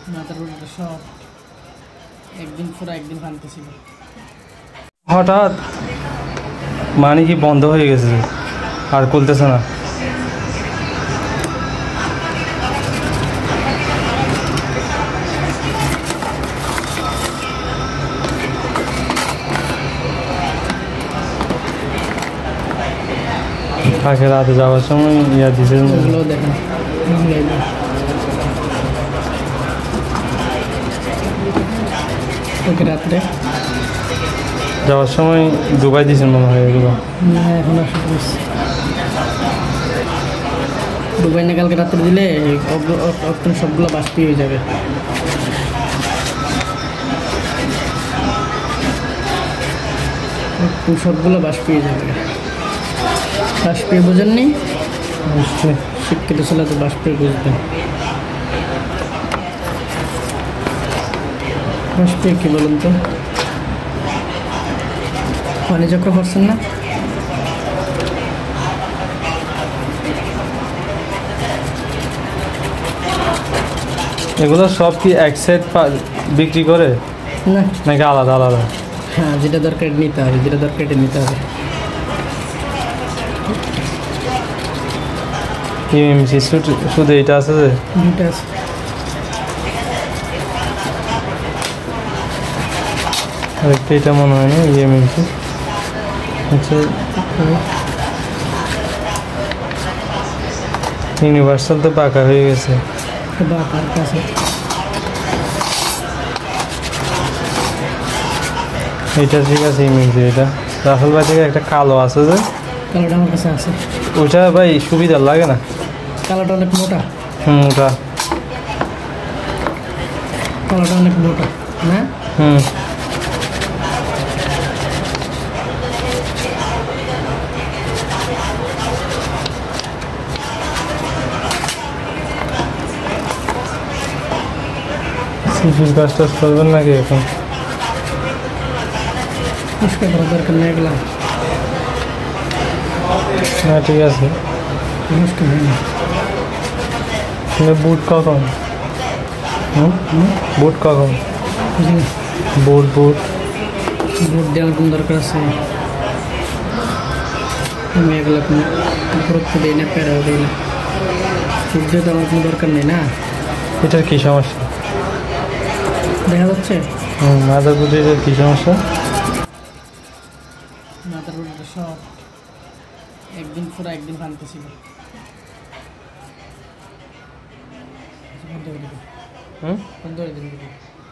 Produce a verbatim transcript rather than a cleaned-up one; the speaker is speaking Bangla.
মাথার রোডটা সব একদিন পুরো একদিন ভাঙতেছিল। হঠাৎ মানে কি বন্ধ হয়ে গেছে আর খুলতেছে না। কালকে রাতে যাওয়ার সময় ইয়া দিছে দেখেন ওকে রাত্রে যাওয়ার সময় ডুবাই দিয়েছেন মনে হয় এগুলো। এখন ডুবাই না কালকে রাত্রে দিলে সবগুলো বাষ্পি হয়ে যাবে। সবগুলো বাষ্পি হয়ে যাবে। বাষ্পি বোঝেননি? শিক্ষিত ছেলে তো বাষ্পি বুঝবেন। বাষ্পি কি বলুন তো? পানি চক্র করছেন না? এগুলো সব কি এক সেট বিক্রি করে না নাকি আলাদা আলাদা? হ্যাঁ, যেটা দরকার নিতে হবে, যেটা দরকার এটা নিতে হবে। ইউএমসি শুধু এইটা আছে যে দুইটা আছে। আরেকটা এটা মনে হয় না ইউএমসি। আচ্ছা, ইউনিভার্সাল তো বাঁকা হয়ে গেছে। বাঁকার কাছে এটা ঠিক আছে ইউএমসি। এটা রাফেল ভাই থেকে একটা কালো আছে যে কালোটা আমার কাছে আছে। ওইটা ভাই সুবিধা লাগে না। কালোটা অনেক মোটা। হুম ওটা কালোটা অনেক মোটা না? হুম সিফির কাজ টাজ করবেন নাকি এখন? পরিষ্কার করার দরকার নেই এগুলা। না ঠিক আছে। পরিষ্কার হয় না। বুট কখন? হুম বুট কখন? বুঝলি? বুট বুট বুট দেওয়ার কোনো দরকার আছে? আমি এগুলো কোনো গুরুত্ব দিই না, প্যারাও দিই না। বুট দিয়ে তো আমার কোনো দরকার নেই না। এটার কী সমস্যা দেখা যাচ্ছে? হুম মাদার বুটের কী সমস্যা? মাথার রোডটা সব একদিন পুরো একদিন ভাঙতেছিল। হুম বন্ধ করে দিন।